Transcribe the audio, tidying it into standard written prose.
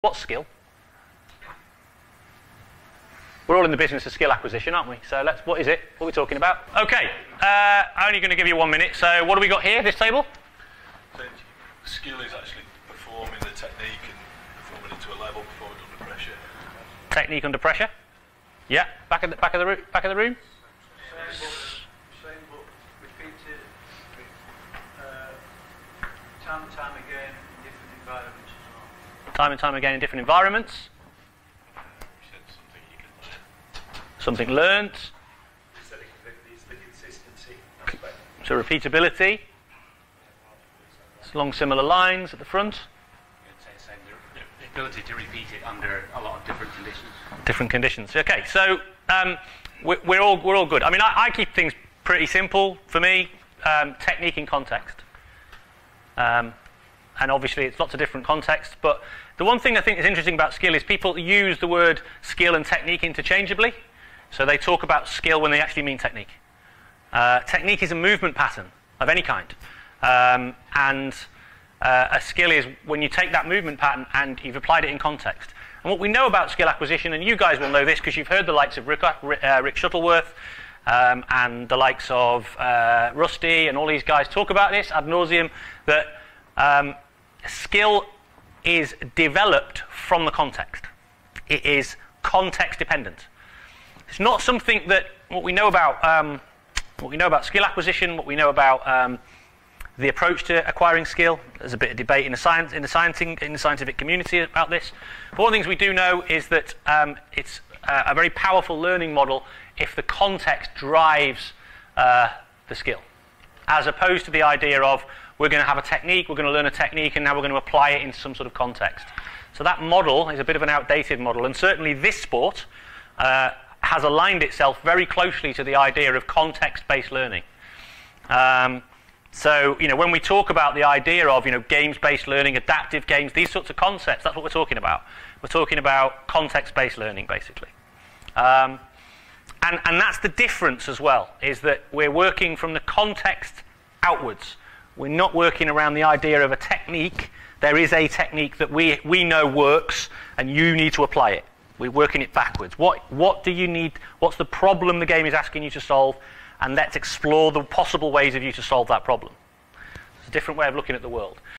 What's skill? We're all in the business of skill acquisition, aren't we? So what is it? What are we talking about? Okay, I'm only going to give you 1 minute. So what do we got here, this table? So skill is actually performing the technique and performing it to a level, performing under pressure. Technique under pressure? Yeah, back of the room? Same book, repeated time and time again in different environments as well. Time and time again in different environments. Something learnt. The consistency aspect. So repeatability. It's along similar lines at the front. The ability to repeat it under a lot of different conditions. Different conditions. Okay, so we're all good. I mean, I keep things pretty simple for me. Technique and context. And obviously it's lots of different contexts, but the one thing I think is interesting about skill is people use the word skill and technique interchangeably. So they talk about skill when they actually mean technique. Technique is a movement pattern of any kind. And a skill is when you take that movement pattern and you've applied it in context. And what we know about skill acquisition, and you guys will know this because you've heard the likes of Rick Shuttleworth and the likes of Rusty and all these guys talk about this ad nauseum, that skill is developed from the context. It is context dependent. It's not something that what we know about skill acquisition, what we know about the approach to acquiring skill. There's a bit of debate in the scientific community about this. But one of the things we do know is that it's a very powerful learning model if the context drives the skill, as opposed to the idea of we're going to have a technique, we're going to learn a technique, and now we're going to apply it in some sort of context. So that model is a bit of an outdated model, and certainly this sport has aligned itself very closely to the idea of context-based learning. So, when we talk about the idea of, games-based learning, adaptive games, these sorts of concepts, that's what we're talking about. We're talking about context-based learning, basically. And that's the difference as well, is that we're working from the context outwards. We're not working around the idea of a technique. There is a technique that we know works, and you need to apply it. We're working it backwards. What do you need? What's the problem the game is asking you to solve? And let's explore the possible ways of you to solve that problem. It's a different way of looking at the world.